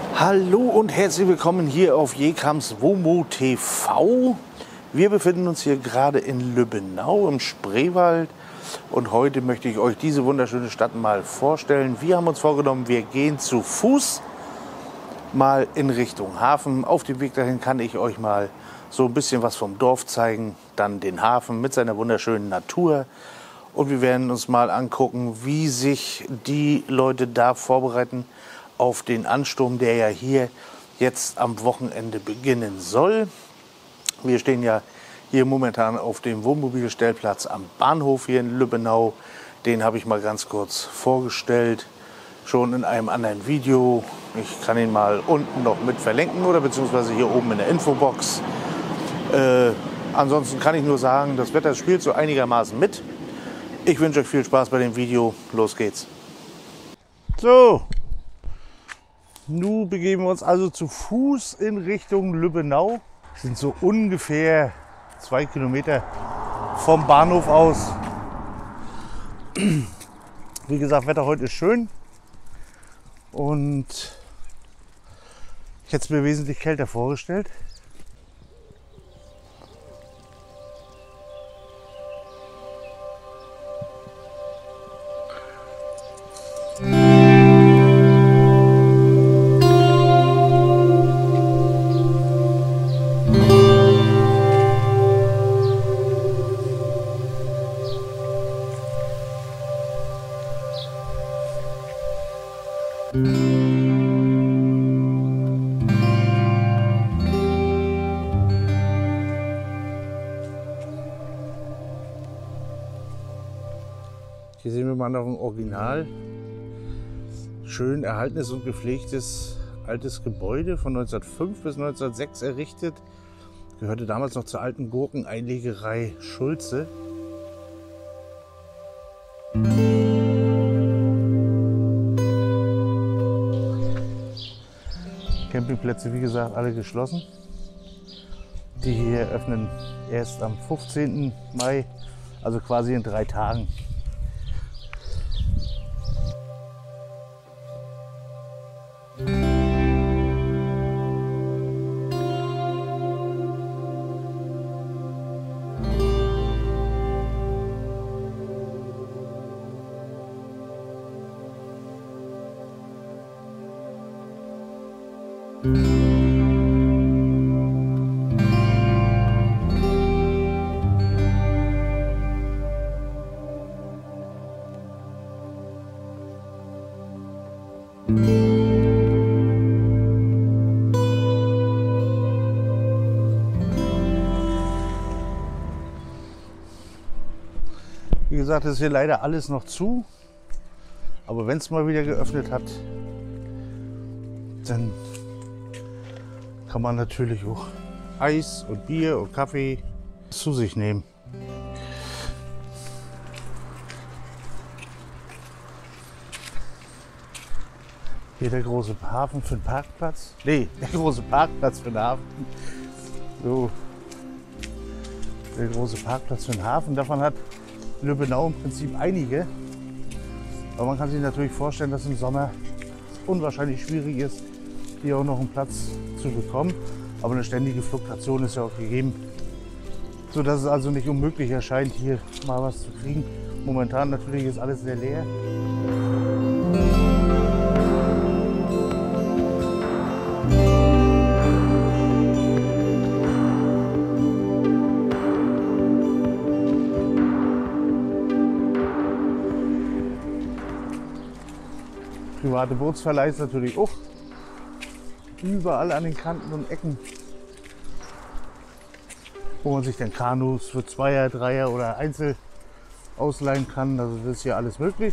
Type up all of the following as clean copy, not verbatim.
Hallo und herzlich willkommen hier auf Jekams Womo TV. Wir befinden uns hier gerade in Lübbenau im Spreewald und heute möchte ich euch diese wunderschöne Stadt mal vorstellen. Wir haben uns vorgenommen, wir gehen zu Fuß mal in Richtung Hafen. Auf dem Weg dahin kann ich euch mal so ein bisschen was vom Dorf zeigen, dann den Hafen mit seiner wunderschönen Natur. Und wir werden uns mal angucken, wie sich die Leute da vorbereiten auf den Ansturm, der ja hier jetzt am Wochenende beginnen soll. Wir stehen ja hier momentan auf dem Wohnmobilstellplatz am Bahnhof hier in Lübbenau. Den habe ich mal ganz kurz vorgestellt, schon in einem anderen Video. Ich kann ihn mal unten noch mit verlinken oder beziehungsweise hier oben in der Infobox. Ansonsten kann ich nur sagen, das Wetter spielt so einigermaßen mit. Ich wünsche euch viel Spaß bei dem Video. Los geht's. So. Nun begeben wir uns also zu Fuß in Richtung Lübbenau. Das sind so ungefähr 2 Kilometer vom Bahnhof aus. Wie gesagt, Wetter heute ist schön. Und ich hätte es mir wesentlich kälter vorgestellt. Hier sehen wir mal noch ein Original, schön erhaltenes und gepflegtes altes Gebäude von 1905 bis 1906 errichtet. Gehörte damals noch zur alten Gurkeneinlegerei Schulze. Campingplätze, wie gesagt, alle geschlossen. Die hier öffnen erst am 15. Mai, also quasi in 3 Tagen. Wie gesagt, ist hier leider alles noch zu, aber wenn es mal wieder geöffnet hat, dann kann man natürlich auch Eis und Bier und Kaffee zu sich nehmen. Hier der große Hafen für den Parkplatz. Nee, der große Parkplatz für den Hafen. So, der große Parkplatz für den Hafen. Davon hat Lübbenau im Prinzip einige. Aber man kann sich natürlich vorstellen, dass im Sommer es unwahrscheinlich schwierig ist, hier auch noch einen Platz zu bekommen. Aber eine ständige Fluktuation ist ja auch gegeben, sodass es also nicht unmöglich erscheint, hier mal was zu kriegen. Momentan natürlich ist alles sehr leer. Private Bootsverleih ist natürlich auch überall an den Kanten und Ecken, wo man sich dann Kanus für Zweier, Dreier oder Einzel ausleihen kann. Also das ist hier alles möglich.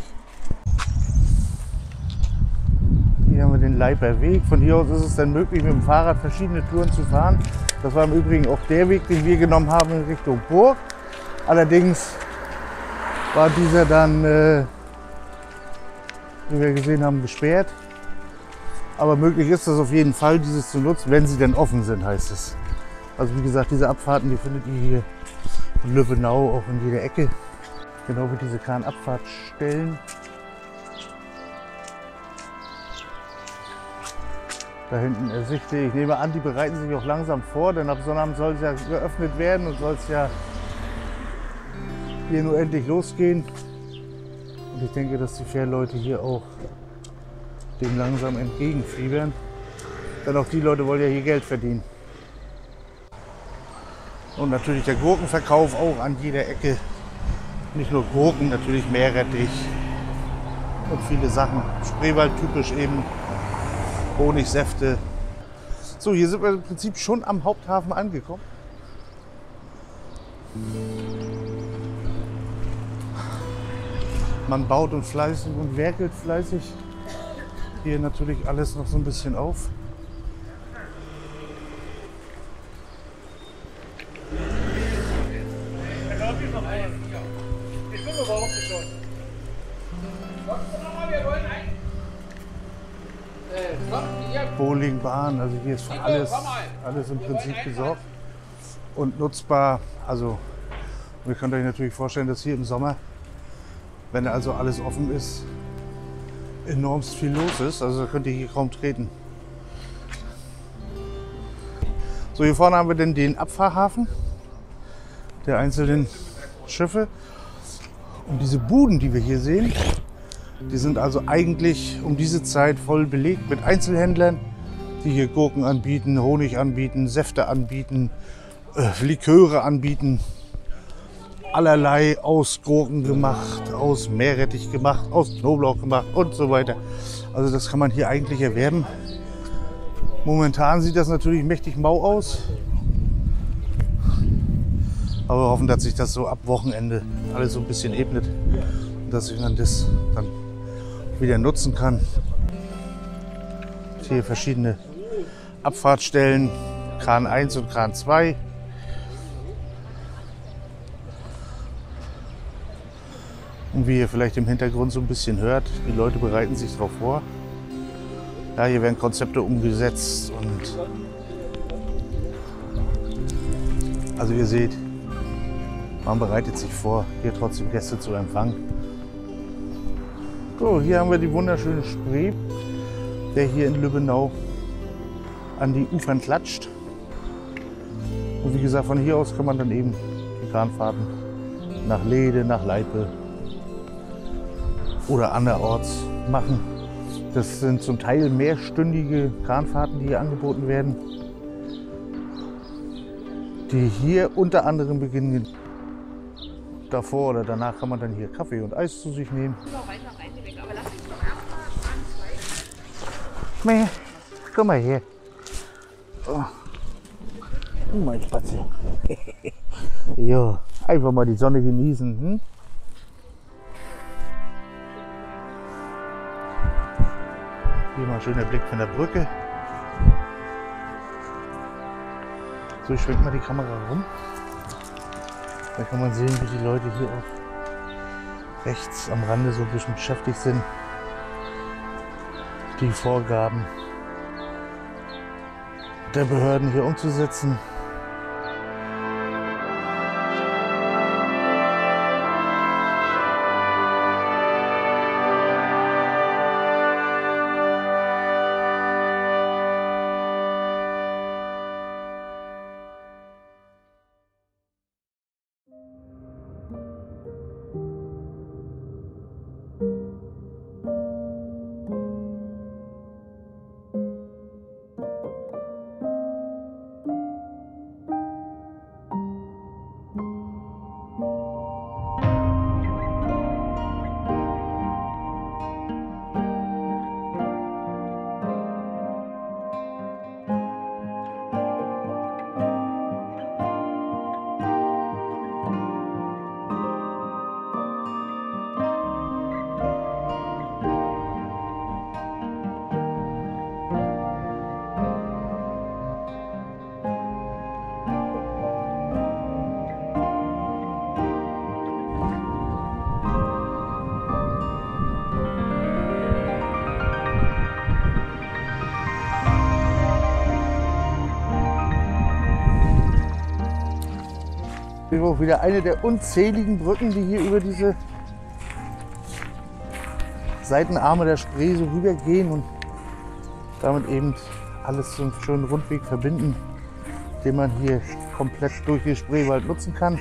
Hier haben wir den Leiper Weg. Von hier aus ist es dann möglich, mit dem Fahrrad verschiedene Touren zu fahren. Das war im Übrigen auch der Weg, den wir genommen haben in Richtung Burg. Allerdings war dieser dann, wie wir gesehen haben, gesperrt. Aber möglich ist das auf jeden Fall, dieses zu nutzen, wenn sie denn offen sind, heißt es. Also wie gesagt, diese Abfahrten, die findet ihr hier in Lübbenau auch in jeder Ecke. Genau wie diese Kahnabfahrtsstellen. Da hinten ersichtlich. Ich nehme an, die bereiten sich auch langsam vor, denn ab Sonnabend soll es ja geöffnet werden und soll es ja hier nur endlich losgehen. Und ich denke, dass die Fährleute hier auch dem langsam entgegenfiebern. Denn auch die Leute wollen ja hier Geld verdienen. Und natürlich der Gurkenverkauf auch an jeder Ecke. Nicht nur Gurken, natürlich Meerrettich und viele Sachen. Spreewald typisch eben, Honigsäfte. So, hier sind wir im Prinzip schon am Haupthafen angekommen. Man baut und fleißig und werkelt fleißig. Hier natürlich alles noch so ein bisschen auf. Bowlingbahn, also hier ist für alles im Prinzip gesorgt und nutzbar. Also ihr könnt euch natürlich vorstellen, dass hier im Sommer, wenn also alles offen ist, enormst viel los ist. Also da könnt ihr hier kaum treten. So, hier vorne haben wir dann den Abfahrhafen der einzelnen Schiffe. Und diese Buden, die wir hier sehen, die sind also eigentlich um diese Zeit voll belegt mit Einzelhändlern, die hier Gurken anbieten, Honig anbieten, Säfte anbieten, Liköre anbieten. Allerlei aus Gurken gemacht, aus Meerrettich gemacht, aus Knoblauch gemacht und so weiter. Also das kann man hier eigentlich erwerben. Momentan sieht das natürlich mächtig mau aus. Aber wir hoffen, dass sich das so ab Wochenende alles so ein bisschen ebnet und dass ich das dann wieder nutzen kann. Hier verschiedene Abfahrtsstellen, Kran 1 und Kran 2. Und wie ihr vielleicht im Hintergrund so ein bisschen hört, die Leute bereiten sich darauf vor. Ja, hier werden Konzepte umgesetzt und also ihr seht, man bereitet sich vor, hier trotzdem Gäste zu empfangen. So, hier haben wir die wunderschöne Spree, der hier in Lübbenau an die Ufern klatscht. Und wie gesagt, von hier aus kann man dann eben die Kranfahrten nach Lehde, nach Leipe oder anderorts machen. Das sind zum Teil mehrstündige Kranfahrten, die hier angeboten werden, die hier unter anderem beginnen. Davor oder danach kann man dann hier Kaffee und Eis zu sich nehmen. Mehr. Komm mal her. Oh, mein Spatzi. Jo, einfach mal die Sonne genießen. Hm? Hier mal ein schöner Blick von der Brücke. So, ich schwenke mal die Kamera rum. Da kann man sehen, wie die Leute hier auch rechts am Rande so ein bisschen beschäftigt sind, die Vorgaben der Behörden hier umzusetzen. Hier auch wieder eine der unzähligen Brücken, die hier über diese Seitenarme der Spree so rübergehen und damit eben alles so einen schönen Rundweg verbinden, den man hier komplett durch den Spreewald nutzen kann.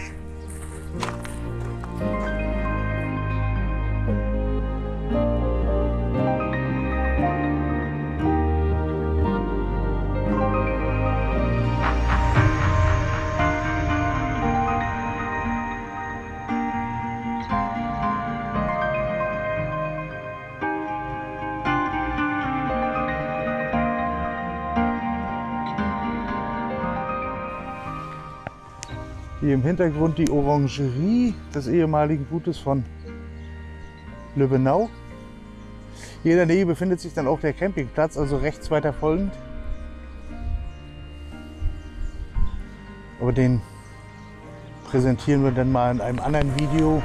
Hier im Hintergrund die Orangerie des ehemaligen Gutes von Lübbenau. Hier in der Nähe befindet sich dann auch der Campingplatz, also rechts weiter folgend. Aber den präsentieren wir dann mal in einem anderen Video.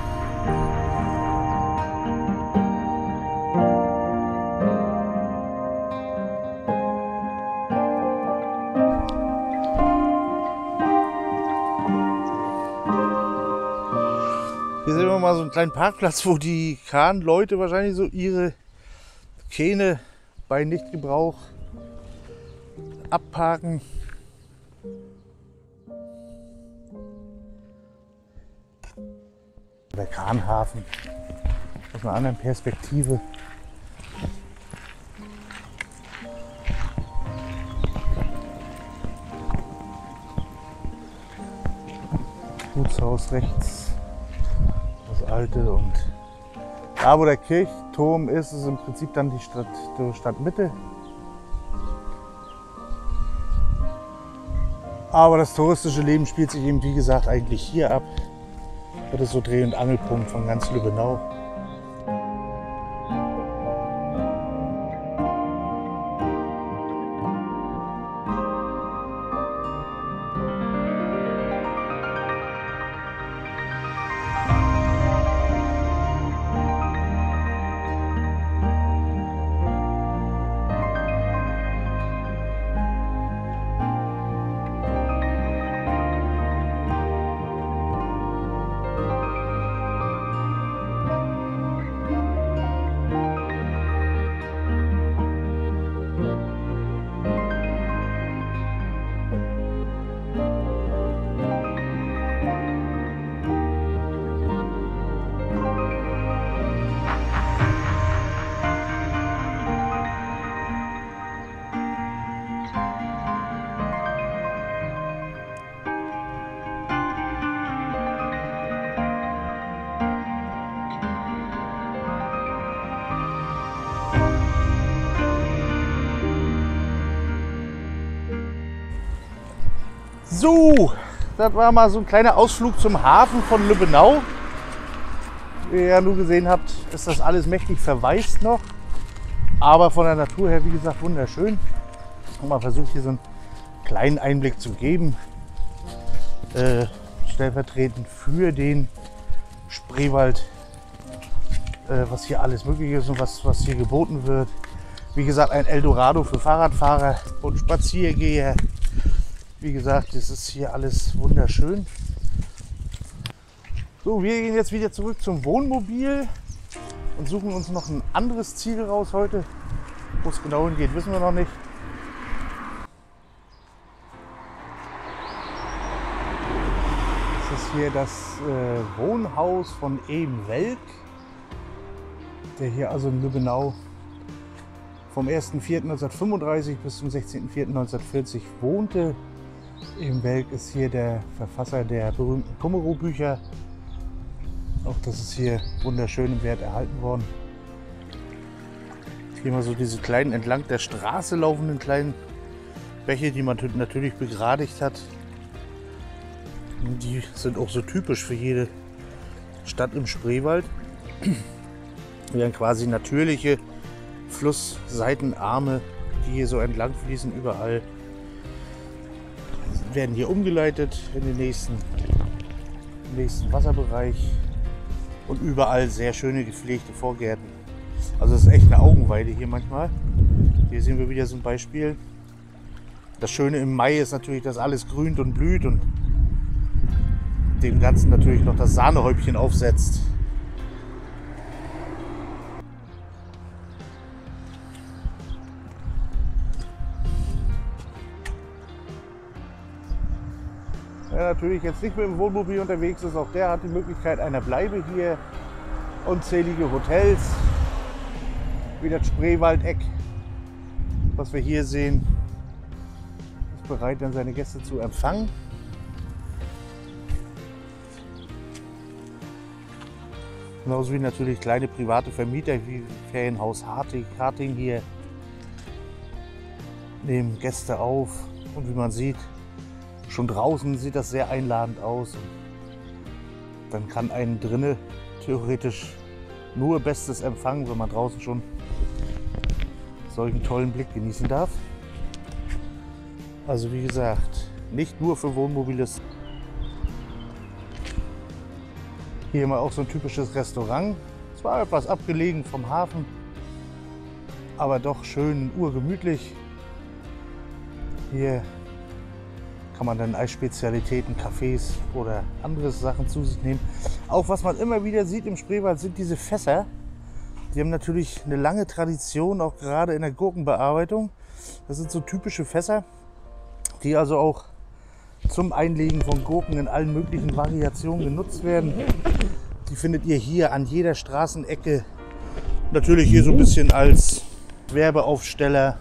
Hier sehen wir mal so einen kleinen Parkplatz, wo die Kahnleute wahrscheinlich so ihre Kähne bei Nichtgebrauch abparken. Der Kahnhafen aus einer anderen Perspektive. Gutshaus rechts. Alte, und da, wo der Kirchturm ist, ist im Prinzip dann die Stadtmitte. Aber das touristische Leben spielt sich eben, wie gesagt, eigentlich hier ab. Das ist so Dreh- und Angelpunkt von ganz Lübbenau. So, das war mal so ein kleiner Ausflug zum Hafen von Lübbenau. Wie ihr ja nur gesehen habt, ist das alles mächtig verwaist noch. Aber von der Natur her, wie gesagt, wunderschön. Und man versucht hier so einen kleinen Einblick zu geben. Stellvertretend für den Spreewald, was hier alles möglich ist und was hier geboten wird. Wie gesagt, ein Eldorado für Fahrradfahrer und Spaziergeher. Wie gesagt, es ist hier alles wunderschön. So, wir gehen jetzt wieder zurück zum Wohnmobil und suchen uns noch ein anderes Ziel raus heute. Wo es genau hingeht, wissen wir noch nicht. Das ist hier das Wohnhaus von Ehm Welk, der hier also in Lübbenau vom 1.4.1935 bis zum 16.04.1940 wohnte. Ehm Welk ist hier der Verfasser der berühmten Kummerow-Bücher. Auch das ist hier wunderschön im Wert erhalten worden. Hier mal so diese kleinen entlang der Straße laufenden kleinen Bäche, die man natürlich begradigt hat. Die sind auch so typisch für jede Stadt im Spreewald. Wären quasi natürliche Flussseitenarme, die hier so entlang fließen, überall. Werden hier umgeleitet in den nächsten Wasserbereich und überall sehr schöne gepflegte Vorgärten. Also es ist echt eine Augenweide hier manchmal. Hier sehen wir wieder so ein Beispiel. Das Schöne im Mai ist natürlich, dass alles grünt und blüht und dem Ganzen natürlich noch das Sahnehäubchen aufsetzt. Wer natürlich jetzt nicht mit dem Wohnmobil unterwegs ist, auch der hat die Möglichkeit einer Bleibe hier. Unzählige Hotels, wie das Spreewaldeck, was wir hier sehen, ist bereit, dann seine Gäste zu empfangen. Genauso wie natürlich kleine private Vermieter wie Ferienhaus Harting hier nehmen Gäste auf. Und wie man sieht, schon draußen sieht das sehr einladend aus. Und dann kann einen drinnen theoretisch nur Bestes empfangen, wenn man draußen schon solchen tollen Blick genießen darf. Also wie gesagt, nicht nur für Wohnmobilisten. Hier mal auch so ein typisches Restaurant. Zwar etwas abgelegen vom Hafen, aber doch schön urgemütlich. Hier kann man dann Eisspezialitäten, Cafés oder andere Sachen zu sich nehmen. Auch was man immer wieder sieht im Spreewald sind diese Fässer. Die haben natürlich eine lange Tradition, auch gerade in der Gurkenbearbeitung. Das sind so typische Fässer, die also auch zum Einlegen von Gurken in allen möglichen Variationen genutzt werden. Die findet ihr hier an jeder Straßenecke. Natürlich hier so ein bisschen als Werbeaufsteller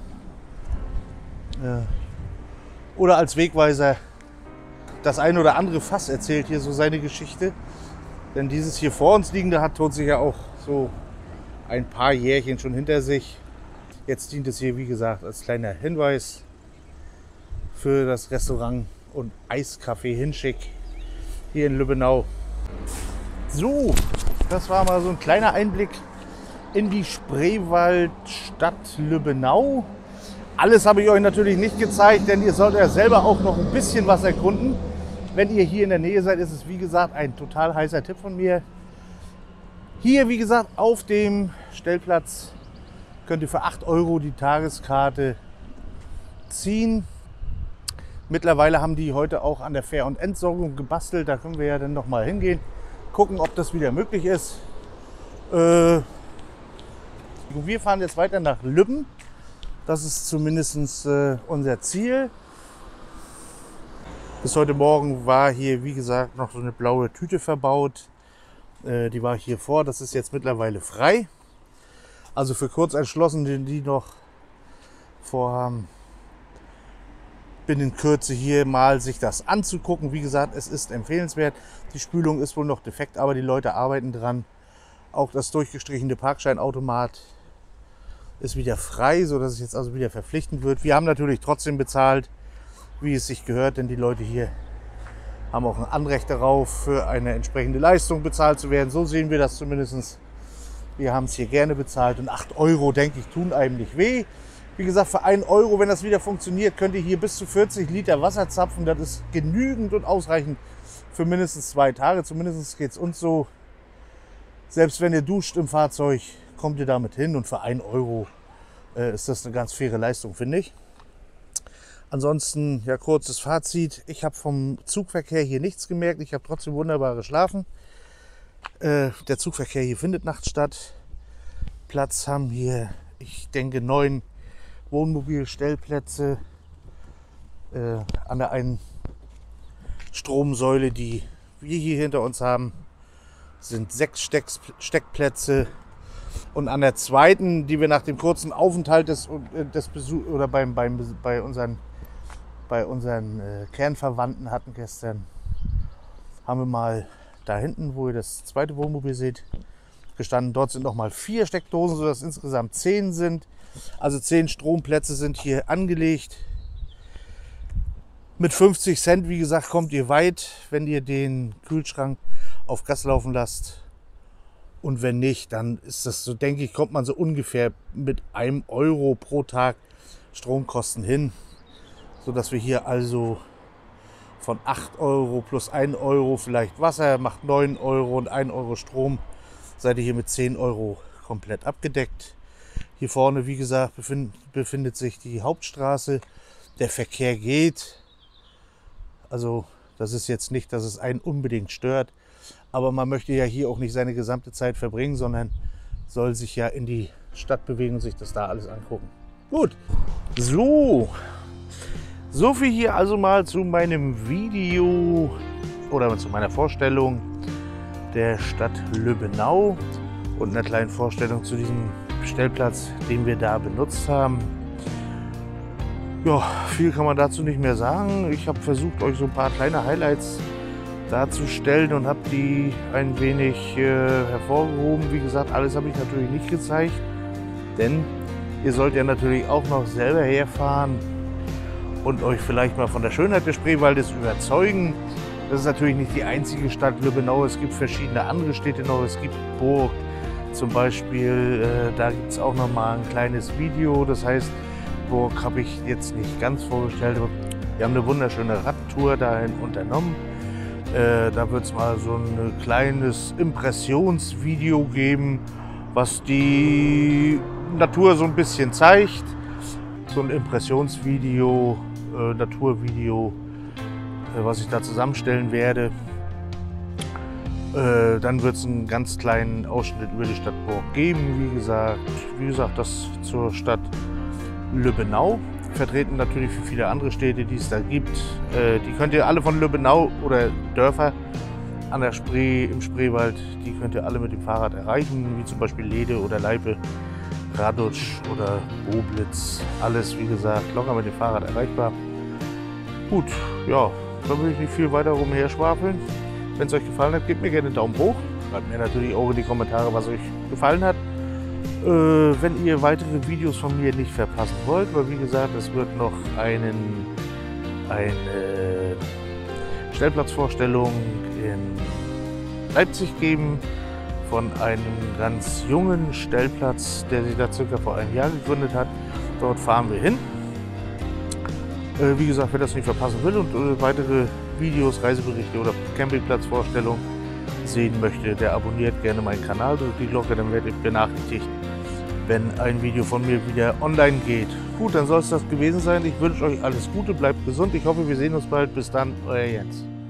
oder als Wegweiser. Das ein oder andere Fass erzählt hier so seine Geschichte. Denn dieses hier vor uns liegende hat ja auch so ein paar Jährchen schon hinter sich. Jetzt dient es hier, wie gesagt, als kleiner Hinweis für das Restaurant und Eiscafé Hinschick hier in Lübbenau. So, das war mal so ein kleiner Einblick in die Spreewaldstadt Lübbenau. Alles habe ich euch natürlich nicht gezeigt, denn ihr sollt ja selber auch noch ein bisschen was erkunden. Wenn ihr hier in der Nähe seid, ist es wie gesagt ein total heißer Tipp von mir. Hier, wie gesagt, auf dem Stellplatz könnt ihr für 8 € die Tageskarte ziehen. Mittlerweile haben die heute auch an der Fähr- und Entsorgung gebastelt. Da können wir ja dann noch mal hingehen, gucken, ob das wieder möglich ist. Wir fahren jetzt weiter nach Lübben. Das ist zumindest unser Ziel. Bis heute Morgen war hier, wie gesagt, noch so eine blaue Tüte verbaut. Die war hier vor. Das ist jetzt mittlerweile frei. Also für Kurzentschlossene, die noch vorhaben, binnen Kürze hier mal sich das anzugucken. Wie gesagt, es ist empfehlenswert. Die Spülung ist wohl noch defekt, aber die Leute arbeiten dran. Auch das durchgestrichene Parkscheinautomat ist wieder frei, sodass es jetzt also wieder verpflichtend wird. Wir haben natürlich trotzdem bezahlt, wie es sich gehört, denn die Leute hier haben auch ein Anrecht darauf, für eine entsprechende Leistung bezahlt zu werden. So sehen wir das zumindest. Wir haben es hier gerne bezahlt und 8 €, denke ich, tun einem nicht weh. Wie gesagt, für 1 €, wenn das wieder funktioniert, könnt ihr hier bis zu 40 Liter Wasser zapfen. Das ist genügend und ausreichend für mindestens 2 Tage. Zumindest geht es uns so. Selbst wenn ihr duscht im Fahrzeug, kommt ihr damit hin. Und für 1 € ist das eine ganz faire Leistung, finde ich. Ansonsten, ja, kurzes Fazit. Ich habe vom Zugverkehr hier nichts gemerkt. Ich habe trotzdem wunderbar geschlafen. Der Zugverkehr hier findet nachts statt. Platz haben hier, ich denke, 9 Wohnmobilstellplätze. An der einen Stromsäule, die wir hier hinter uns haben, sind 6 Steckplätze. Und an der zweiten, die wir nach dem kurzen Aufenthalt des Besuchs oder bei unseren Kernverwandten hatten gestern, haben wir mal da hinten, wo ihr das zweite Wohnmobil seht, gestanden. Dort sind noch mal 4 Steckdosen, sodass insgesamt 10 sind. Also 10 Stromplätze sind hier angelegt. Mit 50 Cent, wie gesagt, kommt ihr weit, wenn ihr den Kühlschrank auf Gas laufen lasst. Und wenn nicht, dann ist das so, denke ich, kommt man so ungefähr mit 1 € pro Tag Stromkosten hin. Sodass wir hier also von 8 € plus 1 € vielleicht Wasser, macht 9 € und 1 € Strom, seid ihr hier mit 10 € komplett abgedeckt. Hier vorne, wie gesagt, befindet sich die Hauptstraße. Der Verkehr geht. Also das ist jetzt nicht, dass es einen unbedingt stört. Aber man möchte ja hier auch nicht seine gesamte Zeit verbringen, sondern soll sich ja in die Stadt bewegen und sich das da alles angucken. Gut, so. So viel hier also mal zu meinem Video oder zu meiner Vorstellung der Stadt Lübbenau und einer kleinen Vorstellung zu diesem Stellplatz, den wir da benutzt haben. Ja, viel kann man dazu nicht mehr sagen. Ich habe versucht, euch so ein paar kleine Highlights darzustellen und habe die ein wenig hervorgehoben. Wie gesagt, alles habe ich natürlich nicht gezeigt, denn ihr sollt ja natürlich auch noch selber herfahren und euch vielleicht mal von der Schönheit des Spreewaldes überzeugen. Das ist natürlich nicht die einzige Stadt Lübbenau. Es gibt verschiedene andere Städte noch. Es gibt Burg zum Beispiel. Da gibt es auch noch mal ein kleines Video. Das heißt, Burg habe ich jetzt nicht ganz vorgestellt. Wir haben eine wunderschöne Radtour dahin unternommen. Da wird es mal so ein kleines Impressionsvideo geben, was die Natur so ein bisschen zeigt. So ein Impressionsvideo, Naturvideo, was ich da zusammenstellen werde. Dann wird es einen ganz kleinen Ausschnitt über die Stadt Burg geben. Wie gesagt, das zur Stadt Lübbenau. Vertreten natürlich für viele andere Städte, die es da gibt. Die könnt ihr alle von Lübbenau oder Dörfer an der Spree, im Spreewald, die könnt ihr alle mit dem Fahrrad erreichen, wie zum Beispiel Lede oder Leipe, Radutsch oder Boblitz. Alles, wie gesagt, locker mit dem Fahrrad erreichbar. Gut, ja, da will ich nicht viel weiter rumherschwafeln. Wenn es euch gefallen hat, gebt mir gerne einen Daumen hoch. Schreibt mir natürlich auch in die Kommentare, was euch gefallen hat. Wenn ihr weitere Videos von mir nicht verpassen wollt, weil wie gesagt, es wird noch eine Stellplatzvorstellung in Leipzig geben von einem ganz jungen Stellplatz, der sich da circa vor einem Jahr gegründet hat. Dort fahren wir hin. Wie gesagt, wer das nicht verpassen will und weitere Videos, Reiseberichte oder Campingplatzvorstellungen sehen möchte, der abonniert gerne meinen Kanal, drückt die Glocke, dann werdet ihr benachrichtigt, wenn ein Video von mir wieder online geht. Gut, dann soll es das gewesen sein. Ich wünsche euch alles Gute, bleibt gesund. Ich hoffe, wir sehen uns bald. Bis dann, euer Jens.